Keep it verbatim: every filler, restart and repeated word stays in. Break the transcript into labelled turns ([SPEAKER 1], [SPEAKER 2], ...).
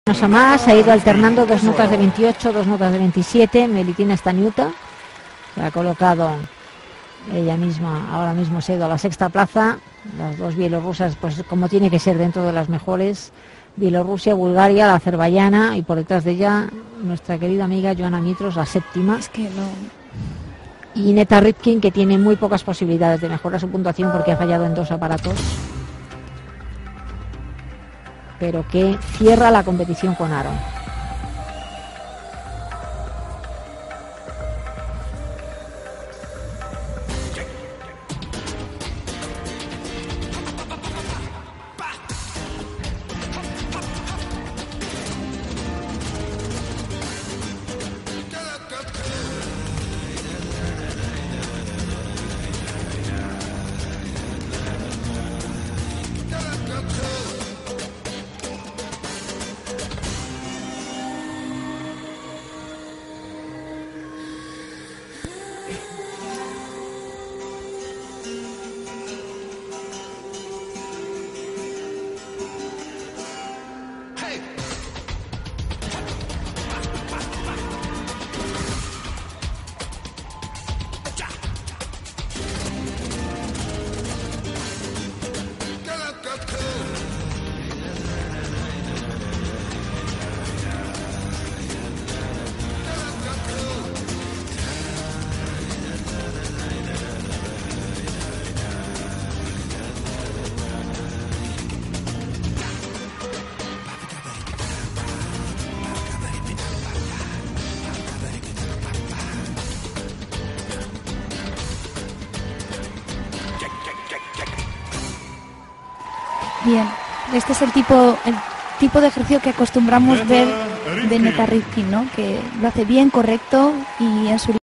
[SPEAKER 1] A más, ha ido alternando dos notas de veintiocho, dos notas de veintisiete. Melitina Staniuta se ha colocado ella misma, ahora mismo se ha ido a la sexta plaza. Las dos bielorrusas, pues como tiene que ser, dentro de las mejores: Bielorrusia, Bulgaria, la azerbaiyana, y por detrás de ella nuestra querida amiga Joana Mitros, la séptima.
[SPEAKER 2] Es que no.
[SPEAKER 1] Y Neta Rybkin, que tiene muy pocas posibilidades de mejorar su puntuación porque ha fallado en dos aparatos, pero que cierra la competición con aro.
[SPEAKER 2] Bien, este es el tipo el tipo de ejercicio que acostumbramos ver de Neta Rybkin, ¿no? Que lo hace bien, correcto y en su